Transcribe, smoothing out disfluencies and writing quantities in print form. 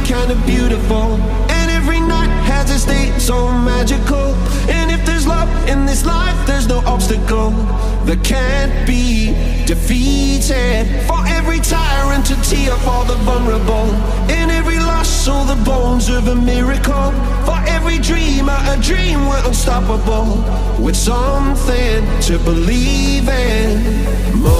kind of beautiful, and every night has a state so magical. And if there's love in this life, there's no obstacle that can't be defeated. For every tyrant to tear for the vulnerable, in every loss all the bones of a miracle. For every dreamer a dream we're unstoppable, with something to believe in.